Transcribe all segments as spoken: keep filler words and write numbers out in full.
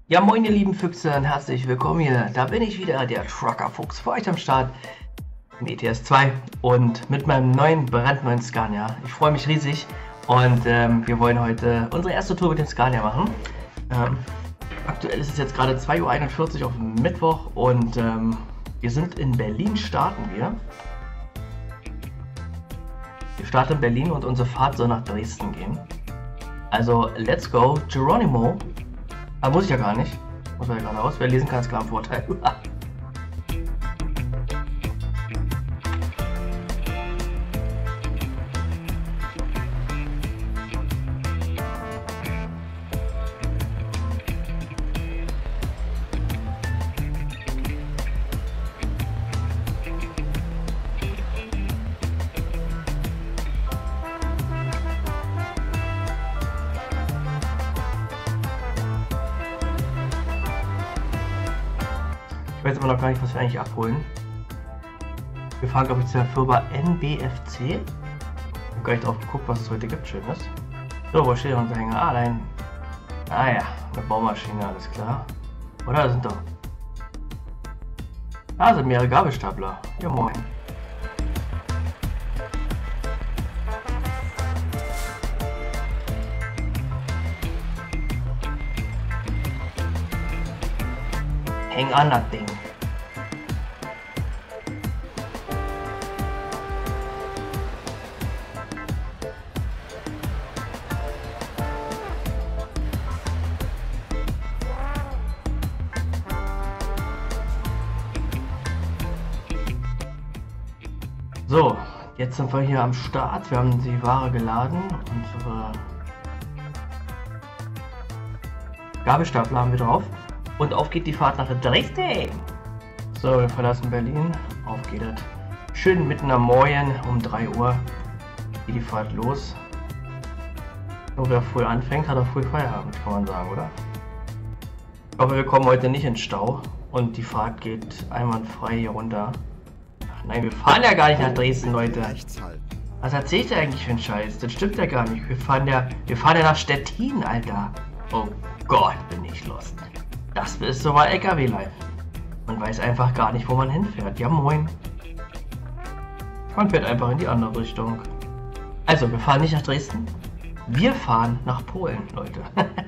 Ja, moin ihr lieben Füchse und herzlich willkommen hier. Da bin ich wieder, der Trucker Fuchs, für euch am Start im E T S zwei und mit meinem neuen, brandneuen Scania. Ich freue mich riesig und ähm, wir wollen heute unsere erste Tour mit dem Scania machen. Ähm, aktuell ist es jetzt gerade zwei Uhr einundvierzig auf Mittwoch und ähm, wir sind in Berlin, starten wir. Wir starten in Berlin und unsere Fahrt soll nach Dresden gehen. Also, let's go, Geronimo. Aber muss ich ja gar nicht. Muss man ja geradeaus. Wer lesen kann, ist klar ein Vorteil. Ich weiß aber noch gar nicht, was wir eigentlich abholen. Wir fahren, glaube ich, zur Firma N B F C. Ich habe gar nicht drauf geguckt, was es heute gibt. Schönes. So, wo steht unser Hänger? Ah, nein. Ah ja, eine Baumaschine, alles klar. Oder? Das sind doch. Ah, sind mehrere Gabelstapler. Ja, moin. Häng an das Ding. So, jetzt sind wir hier am Start. Wir haben die Ware geladen. Unsere Gabelstapler haben wir drauf. Und auf geht die Fahrt nach Dresden. So, wir verlassen Berlin. Auf geht es. Schön mitten am Morgen um drei Uhr geht die Fahrt los. Nur wer früh anfängt, hat auch früh Feierabend, kann man sagen, oder? Ich hoffe, wir kommen heute nicht in Stau. Und die Fahrt geht einwandfrei hier runter. Ach nein, wir fahren ja gar nicht nach Dresden, Leute. Was erzählt ihr eigentlich für einen Scheiß? Das stimmt ja gar nicht. Wir fahren ja, wir fahren ja nach Stettin, Alter. Oh Gott, bin ich lost. Das ist so mal L K W-Life. Man weiß einfach gar nicht, wo man hinfährt. Ja, moin. Man fährt einfach in die andere Richtung. Also, wir fahren nicht nach Dresden. Wir fahren nach Polen, Leute.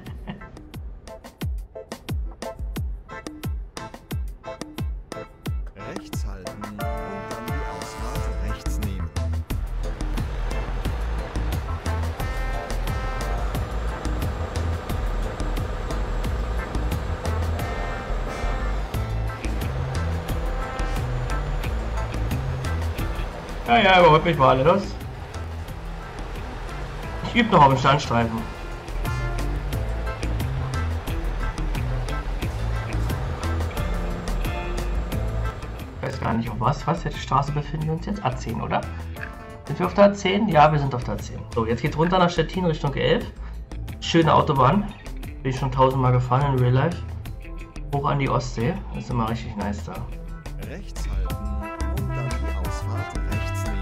Rechts halten und dann die Ausfahrt rechts nehmen. Ja, ja, überholt mich mal alle, los. Ich übe noch auf dem Standstreifen. Ich weiß gar nicht, auf was. Was? Welche Straße befinden wir uns jetzt? A zehn, oder? Sind wir auf der A zehn? Ja, wir sind auf der A zehn. So, jetzt geht's runter nach Stettin Richtung elf. Schöne Autobahn. Bin ich schon tausendmal gefahren in Real Life. Hoch an die Ostsee. Das ist immer richtig nice da. Rechts halten und dann die Ausfahrt rechts nehmen.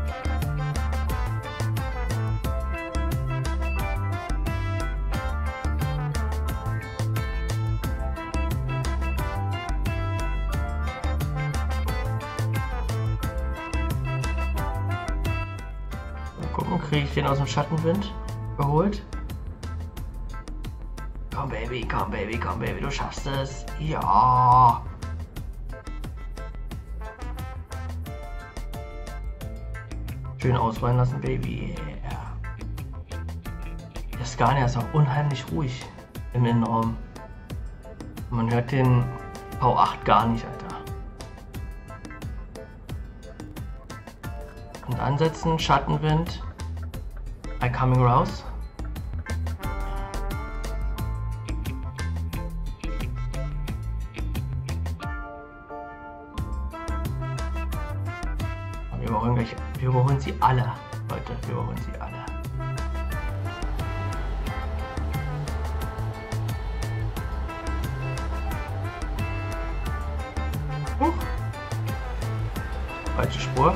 Mal gucken, kriege ich den aus dem Schattenwind geholt. Komm Baby, komm Baby, komm Baby, du schaffst es. Ja. Schön ausrollen lassen, Baby. Yeah. Der Scania ist auch unheimlich ruhig im Innenraum. Man hört den V acht gar nicht, Alter. Und ansetzen, Schattenwind. I coming raus. Wir überholen gleich, wir überholen sie alle, Leute, wir überholen sie alle. Huch. Falsche Spur.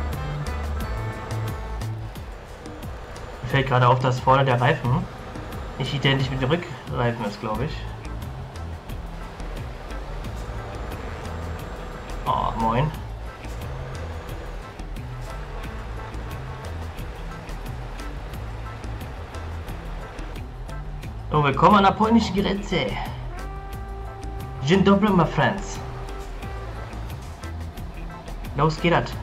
Mir fällt gerade auf, dass vorne der Reifen Nicht identisch mit dem Rückreifen ist, glaube ich. Oh, moin. So, willkommen an der polnischen Grenze. Dzień dobry, my friends. Los geht das.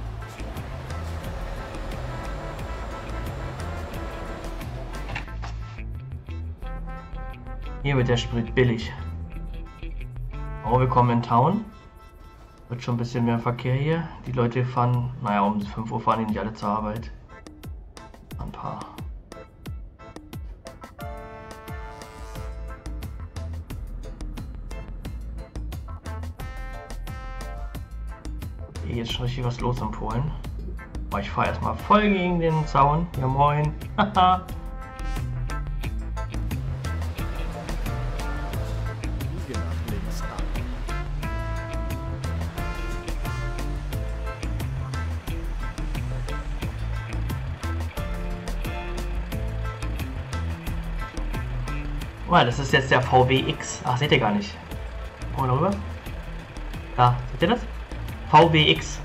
Hier wird der Sprit billig. Oh, willkommen in Town. Wird schon ein bisschen mehr Verkehr hier. Die Leute fahren, naja, um fünf Uhr fahren die nicht alle zur Arbeit. Ein paar. Hier ist schon richtig was los in Polen. Aber ich fahre erstmal voll gegen den Zaun. Ja moin. Haha. Oh, das ist jetzt der V W X. Ach, seht ihr gar nicht. Guck mal rüber. Da, seht ihr das? V W X.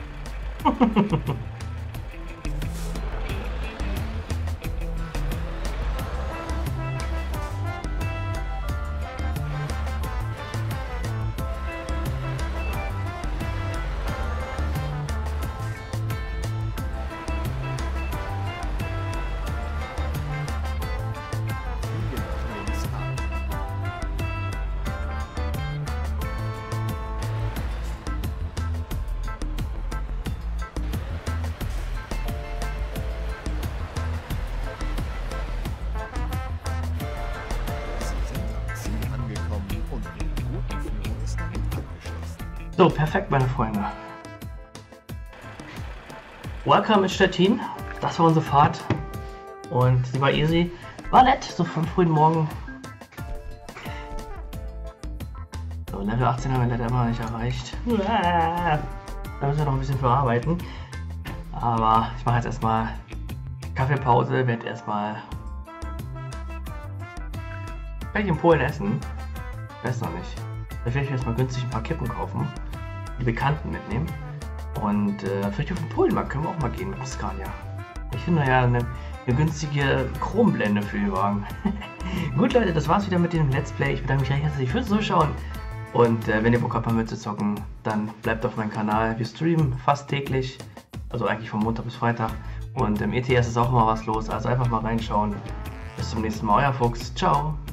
So, perfekt, meine Freunde. Welcome in Stettin. Das war unsere Fahrt. Und sie war easy. War nett, so vom frühen Morgen. So, Level achtzehn haben wir leider immer noch nicht erreicht. Da müssen wir noch ein bisschen für arbeiten. Aber ich mache jetzt erstmal Kaffeepause, werde erstmal vielleicht in Polen essen. Ich weiß noch nicht. Da werde ich erstmal günstig ein paar Kippen kaufen. Die Bekannten mitnehmen. Und äh, vielleicht auf den Polenmarkt können wir auch mal gehen mit dem Scania. Ich finde ja eine, eine günstige Chromblende für den Wagen. Gut Leute, das war's wieder mit dem Let's Play. Ich bedanke mich recht herzlich fürs Zuschauen. Und äh, wenn ihr Bock habt, mal mitzuzocken, dann bleibt auf meinem Kanal. Wir streamen fast täglich. Also eigentlich von Montag bis Freitag. Und im E T S ist auch immer was los. Also einfach mal reinschauen. Bis zum nächsten Mal, euer Fuchs. Ciao.